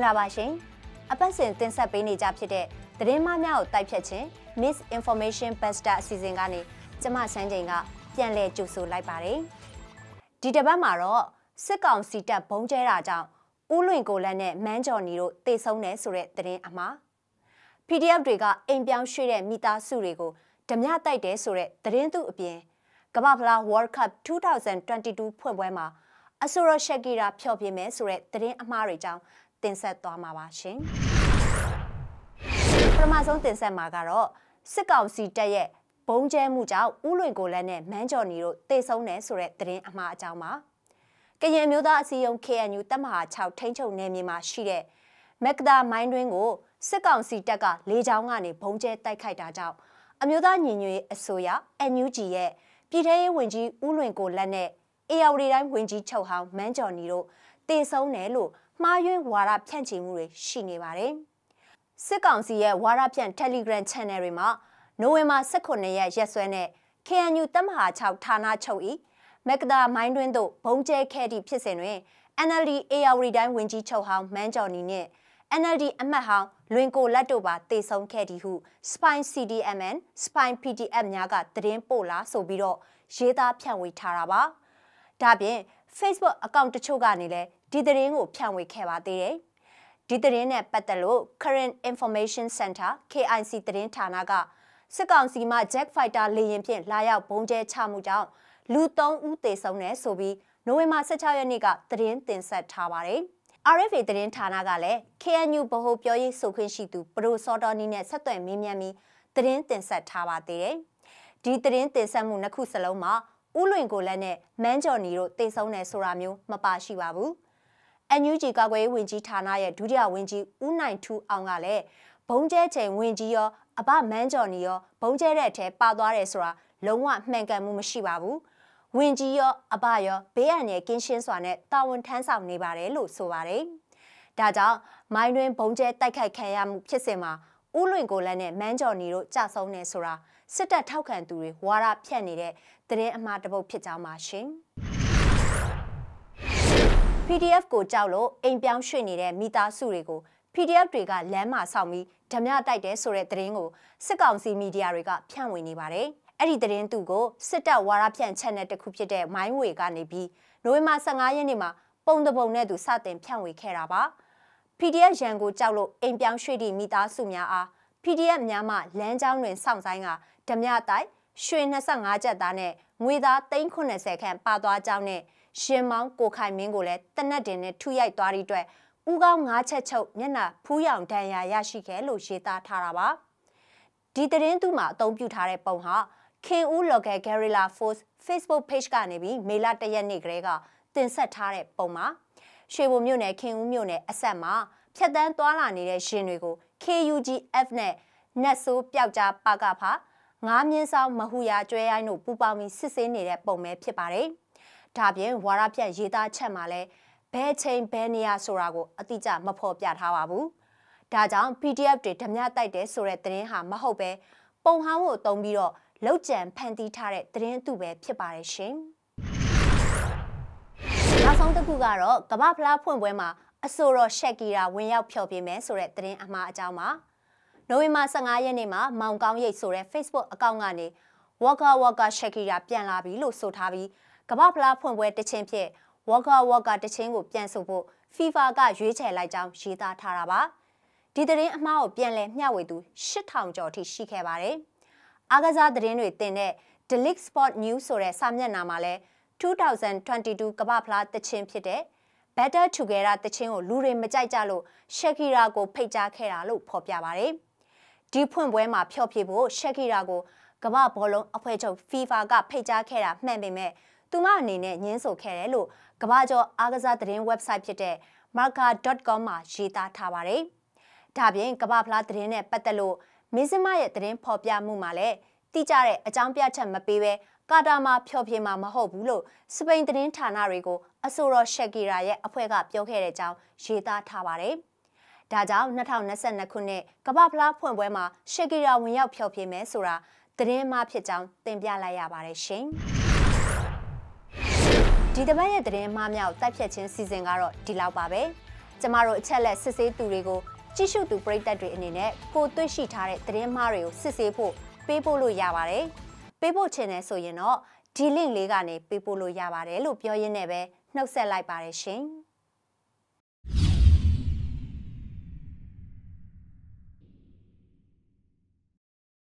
္ဂလာပါရှင်အပတ်စဉ်တင်ဆက်ပေးနေကြဖြစ်တဲ့သတင်းမှများကိုတိုက်ဖြတ်ခြင်း Misinformation Buster အစီအစဉ်ကနေကျမစန်းချိန်ကပြန်လည်ကြိုဆိုလိုက်ပါတယ်ဒီတစ်ပတ်မှာတော့စစ်ကောင်စီတပ်ဘုံကျဲတာကြောင့်ဦးလွင်ကိုလန်းနဲ့မန်းကျော်နီတို့တေဆုံးတယ်ဆိုတဲ့သတင်းအမှား PDF တွေကအိမ်ပြောင်းရွှေ့တဲ့မိသားစုတွေကိုဓမြတိုက်တယ်ဆိုတဲ့သတင်းသူအပြင်ကမ္ဘာဖလား World Cup 2022 ဖွင့်ပွဲမှာအဆိုရရှက်ကီရာဖျော်ဖြေမယ်ဆိုတဲ့သတင်းအမှားတွေကြောင့်တင်ဆက်သွားမှာပါရှင်ပထမဆုံးတင်ဆက်မှာကတော့စစ်ကောင်စီတပ်ရဲ့ဘုံကျဲမှုကြောင့်ဦးလွင်ကိုလန်းနဲ့မန်းကျော်နီတို့တေဆုံးတယ်ဆိုတဲ့သတင်းအမှားအကြောင်းပါကရင်မျိုးသားအစည်းအရုံး KNU တပ်မဟာ6ထိန်းချုပ်နယ်မြေမှာရှိတဲ့မက်ကဒါမိုင်းတွင်းကိုစစ်ကောင်စီတပ်ကလေကြောင်းကနေဘုံကျဲတိုက်ခိုက်တာကြောင့်အမျိုးသားညီညွတ်ရေးအစိုးရ NUG ရဲ့ပြည်ထရေးဝန်ကြီးဦးလွင်ကိုလန်းနဲ့အေယာဝတီတိုင်းဝန်ကြီးချုပ်ဟောင်းမန်းကျော်နီတို့တေဆုံးတယ်လို့မှားယွင်းဝါဒဖြန့်ချီမှုတွေရှိနေပါတယ်စစ်ကောင်စီရဲ့ဝါဒဖြန့် Telegram Channel တွေမှာနိုဝင်ဘာ18ရက်ရက်စွဲနဲ့ KNU တပ်မဟာ6ဌာနချုပ်၏မက်ကဒါမိုင်းတွင်းသို့ဘုံကျဲခဲ့သည့်ဖြစ်စဉ်တွင် NLD အေယာဝတီတိုင်းဝန်ကြီးချုပ်ဟောင်းမန်းကျော်နီနှင့် NLD အမတ်ဟောင်းလွင်ကိုလက်တို့ပါတေဆုံးခဲ့သည်ဟု Spy CDMN Spy PDF များကသတင်းပို့လာဆိုပြီးတော့ရေးသားဖြန့်ဝေထားတာပါဒါပြင် Facebook အကောင့်တချို့ကနေလည်းဒီသတင်းကိုဖြန့်ဝေခဲ့ပါသေးတယ်ဒီသတင်းနဲ့ပတ်သက်လို့ Current Information Center KIC သတင်းဌာနကစစ်ကောင်စီမှ Jet Fighter လေယာဉ်ဖြင့်လာရောက်ဘုံကျဲချမှုကြောင့်လူ3ဦးသေဆုံးတယ်ဆိုပြီးနိုဝင်ဘာ16ရက်နေ့ကသတင်းတင်ဆက်ထားပါတယ်RFA သတင်းဌာနကလည်း KNU ဗဟိုပြောရေးဆိုခွင့်ရှိသူပရိုစောတော်နီနဲ့ဆက်သွယ်မေးမြန်းပြီးသတင်းတင်ဆက်ထားပါသေးတယ်ဒီသတင်းတင်ဆက်မှုနှစ်ခုစလုံးမှာဦးလွင်ကိုလန်းနဲ့မန်းကျော်နီတို့တေဆုံးတယ်ဆိုတာမျိုးမပါရှိပါဘူးNUG ကာကွယ်ရေးဝန်ကြီးဌာနရဲ့ဒုတိယဝန်ကြီးဦးနိုင်ထူးအောင်ကလည်းဘုံကျဲချိန်ဝန်ကြီးရောအဘမန်းကျော်နီရောဘုံကျဲတဲ့အထက်ပါသွားတယ်ဆိုတာလုံးဝမှန်ကန်မှုမရှိပါဘူးဝန်ကြီးရောအဘရောဘေးအန္တရာယ်ကင်းရှင်းစွာနဲ့တာဝန်ထမ်းဆောင်နေပါတယ်လို့ဆိုပါတယ်ဒါကြောင့်မိုင်းတွင်ဘုံကျဲတိုက်ခိုက်ခံရမှုဖြစ်စဉ်မှာဦးလွင်ကိုလန်းနဲ့မန်းကျော်နီတို့ကြာဆုံးနေဆိုတာစစ်တပ်ထောက်ခံသူတွေဝါဒဖြန့်နေတဲ့သတင်းအမှားတစ်ပုဒ်ဖြစ်ကြောင်းပါရှင် PDF ကိုကြောက်လို့အိမ်ပြောင်းရွှေ့နေတဲ့မိသားစုတွေကို PDF တွေကလမ်းမှာဆောက်ပြီးဓမြတိုက်တယ်ဆိုတဲ့သတင်းကိုစစ်ကောင်စီမီဒီယာတွေကဖြန့်ဝေနေပါတယ်အဲ့ဒီသတင်းသူကိုစစ်တပ်ဝါဒဖြန့် channel တစ်ခုဖြစ်တဲ့မိုင်းဝေကနေပြီးနိုဝင်ဘာ15ရက်နေ့မှာပုံတပုံနဲ့သူစတင်ဖြန့်ဝေခဲ့တာပါ PDF ရန်ကိုကြောက်လို့အိမ်ပြောင်းရွှေ့သည့်မိသားစုများအား PDF များမှလမ်းကြောင်းတွင်စောင့်ဆိုင်ကဓမြတိုက်ရွှေ25ကျပ်သားနဲ့ငွေသား390ခန့်ပါသွားကြောင်းနဲ့ရှင်မောင်းကိုခိုင်မင်းကိုလည်းတနက်တင်နဲ့ထုရိုက်သွားသည့်အတွက်ဦးကောင်း9ချက်ချုပ်မျက်နှာဖူးရောင်ဒဏ်ရာရရှိခဲ့လို့ရေးသားထားတာပါဒီသတင်းသူမှာအသုံးပြုထားတဲ့ပုံဟာခင်ဦး Local Guerrilla Force Facebook page ကနေပြီးမေလ1ရက်နေ့ကလေးကတင်ဆက်ထားတဲ့ပုံမှာရွှေဘုံမြို့နယ်ခင်ဦးမြို့နယ်အဆက်မှာဖြတ်တန်းသွားလာနေတဲ့ရှင်တွေကို KUGF နဲ့နတ်ဆိုးပျောက်ကြားပကဖ9မြင်းဆောင်မဟူရာကျွဲရိုင်းတို့ပူပေါင်းပြီးစစ်ဆေးနေတဲ့ပုံပဲဖြစ်ပါတယ်ဒါပြင်ဝါရပြတ်ရေးသားချက်မှာလဲဘဲချိန်ဘဲနေရဆိုတာကိုအတိအကျမဖော်ပြထားပါဘူးဒါကြောင့် PDF တွေဓမြတိုက်တယ်ဆိုတဲ့သတင်းဟာမဟုတ်ပဲပုံဟောင်းကိုတုံးပြီးတော့လောက်ကျန်ဖန်တီးထားတဲ့သတင်းသူပဲဖြစ်ပါတယ်ရှင်နောက်ဆုံးတစ်ခုကတော့ကမ္ဘာဖလားဖွင့်ပွဲမှာအဆိုတော်ရှက်ကီရာဝင်ရောက်ဖျော်ဖြေမယ်ဆိုတဲ့သတင်းအမှားအကြောင်းပါနိုဝင်ဘာ15ရက်နေ့မှာမောင်ကောင်းရိပ်ဆိုတဲ့ Facebook အကောင့်ကနေ Waka Shakira ပြန်လာပြီလို့ဆိုထားပြီးကမ္ဘာဖလားဖွင့်ပွဲတခြင်းဖြစ် Waka တခြင်းကိုပြန်ဆိုဖို့ FIFA ကရွေးချယ်လိုက်ကြောင်းရေးသားထားတာပါဒီသတင်းအမှားကိုပြန်လည်မျှဝေသူ8000ကျော်ထိရှိခဲ့ပါတယ်အားကစားသတင်းတွေတင်တဲ့ The League Sport News ဆိုတဲ့စာမျက်နှာမှာလည်း2022ကမ္ဘာဖလားတခြင်းဖြစ်တဲ့ Better Together တခြင်းကိုလူတွေမကြိုက်ကြလို့ Shakira ကိုဖိတ်ကြားခဲ့တာလို့ဖော်ပြပါတယ်ဒီဖွင့်ပွဲမှာဖျော်ဖြေဖို့ Shakira ကိုကမ္ဘာဘောလုံးအဖွဲ့ချုပ် FIFA ကဖိတ်ကြားခဲ့တာမှန်ပေမဲ့သူမအနေနဲ့ညှင်းဆိုခဲ့တယ်လို့ကမ္ဘာကျော်အားကစားသတင်း website ဖြစ်တဲ့ marca.com မှာရေးသားထားပါတယ်ဒါပြင်ကမ္ဘာဖလားသတင်းနဲ့ပတ်သက်လို့မင်းစမရဲ့သတင်းဖော်ပြမှုမှာလည်းတိကျတဲ့အကြောင်းပြချက်မပေးဘဲကာတာမှာဖျော်ဖြေမှာမဟုတ်ဘူးလို့စပိန်သတင်းဌာနတွေကိုအဆိုတော်ရှက်ကီရာရဲ့အဖွဲ့ကပြောခဲ့တဲ့အကြောင်းရေးသားထားပါတယ်ဒါကြောင့်2022ခုနှစ်ကမ္ဘာဖလားဖွင့်ပွဲမှာရှက်ကီရာဝင်ရောက်ဖျော်ဖြေမယ်ဆိုတာသတင်းမှားဖြစ်ကြောင်းတင်ပြလိုက်ရပါတယ်ရှင်ဒီတစ်ပတ်ရဲ့သတင်းမှားများကိုတိုက်ဖြတ်ခြင်းစီစဉ်ကတော့ဒီလောက်ပါပဲကျမတို့အချက်လက်စစ်ဆေးသူတွေကိုကြည့်ရှုသူပရိသတ်တွေအနေနဲ့ကိုတွေ့ရှိထားတဲ့သတင်းမှားတွေကိုစစ်ဆေးဖို့ပေးပို့လို့ရပါတယ်။ပေးပို့ချင်တယ်ဆိုရင်တော့ဒီ link လေးကနေပေးပို့လို့ရပါတယ်လို့ပြောရင်းနဲ့ပဲနှုတ်ဆက်လိုက်ပါတယ်ရှင်။